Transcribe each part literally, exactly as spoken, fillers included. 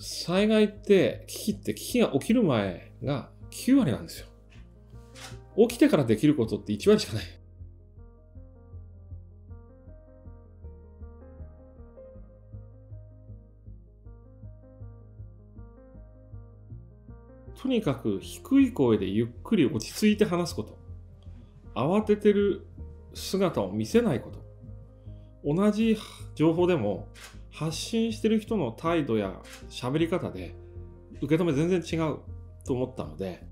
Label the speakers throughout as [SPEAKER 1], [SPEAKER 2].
[SPEAKER 1] 災害って、危機って危機が起きる前がきゅうわりなんですよ。起きてからできることっていちわりしかない。とにかく低い声でゆっくり落ち着いて話すこと。慌ててる姿を見せないこと。同じ情報でも発信してる人の態度や喋り方で受け止め全然違うと思ったので、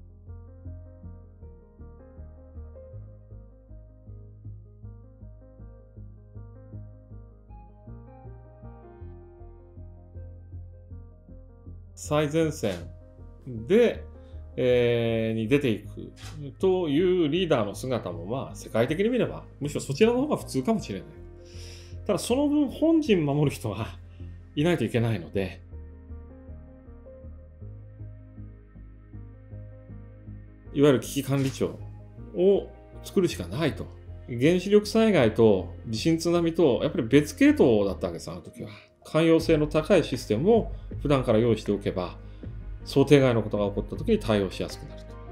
[SPEAKER 1] 最前線で、えー、に出ていくというリーダーの姿も、まあ世界的に見ればむしろそちらの方が普通かもしれない。ただその分本陣守る人はいないといけないので、いわゆる危機管理庁を作るしかないと。原子力災害と地震津波とやっぱり別系統だったわけです、あの時は。寛容性の高いシステムを普段から用意しておけば、想定外のことが起こった時に対応しやすくなると。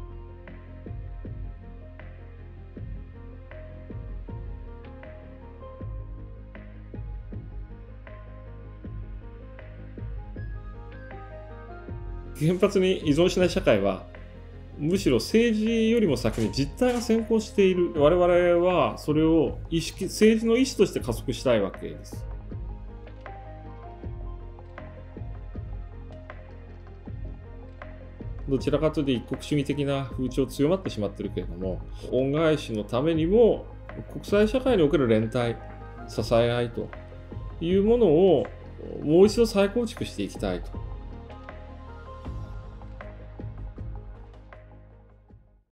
[SPEAKER 1] 原発に依存しない社会は、むしろ政治よりも先に実態が先行している。我々はそれを意識、政治の意思として加速したいわけです。どちらかというと一国主義的な風潮強まってしまっているけれども、恩返しのためにも国際社会における連帯、支え合いというものをもう一度再構築していきたいと。